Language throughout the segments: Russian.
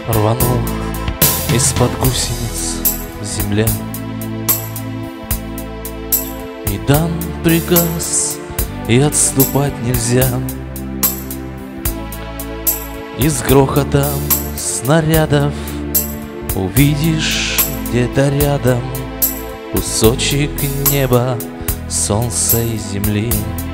Рванула из-под гусениц земля, и дан приказ, и отступать нельзя. И с грохотом снарядов увидишь где-то рядом кусочек неба, солнца и земли.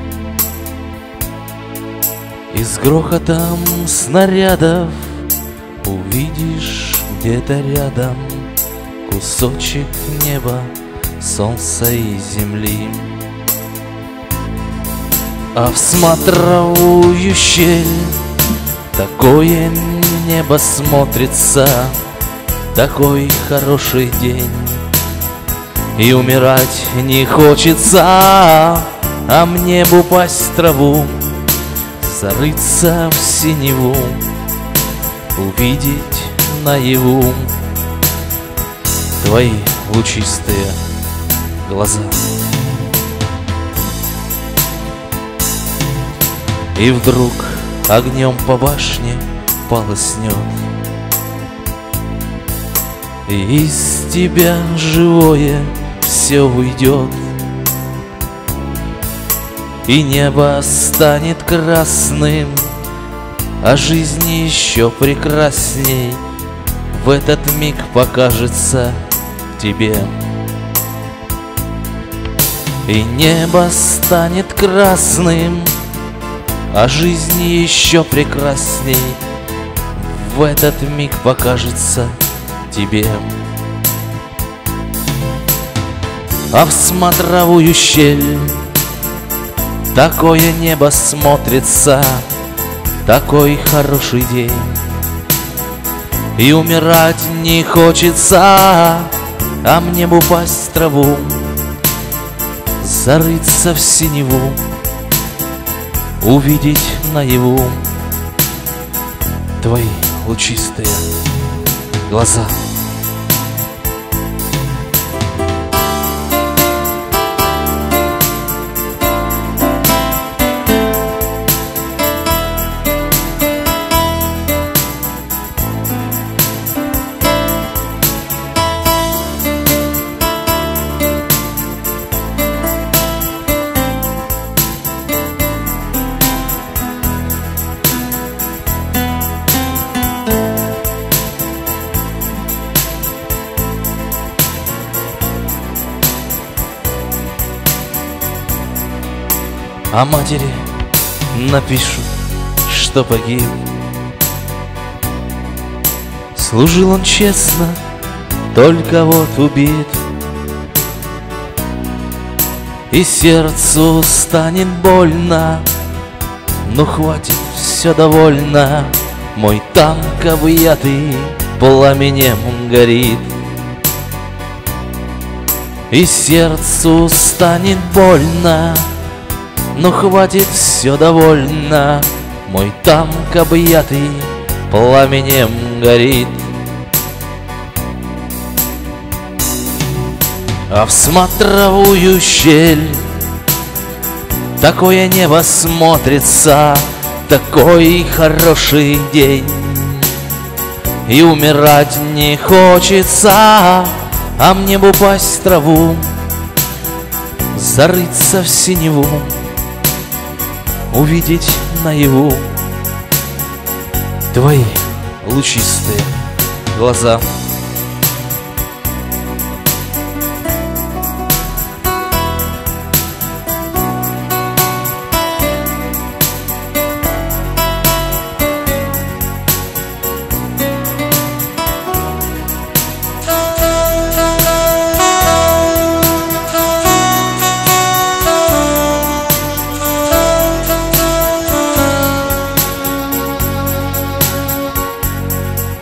И с грохотом снарядов увидишь где-то рядом кусочек неба, солнца и земли. А в смотровую щель такое небо смотрится, такой хороший день, и умирать не хочется, а мне б упасть в траву, зарыться в синеву, увидеть наяву твои лучистые глаза. И вдруг огнем по башне полоснет, и из тебя живое все уйдет, и небо станет красным, а жизнь еще прекрасней в этот миг покажется тебе. И небо станет красным, а жизнь еще прекрасней в этот миг покажется тебе. А в смотровую щель такое небо смотрится, такой хороший день, и умирать не хочется, а мне б упасть в траву, зарыться в синеву, увидеть наяву твои лучистые глаза. А матери напишу, что погиб. Служил он честно, только вот убит. И сердцу станет больно, ну хватит, все довольно. Мой танк объятый пламенем горит. И сердцу станет больно, ну хватит, все довольно. Мой танк объятый пламенем горит. А в смотровую щель такое небо смотрится, такой хороший день, и умирать не хочется, а мне б упасть в траву, зарыться в синеву, увидеть наяву твои лучистые глаза.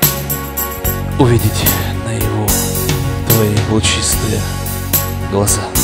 Увидеть наяву твои лучистые глаза.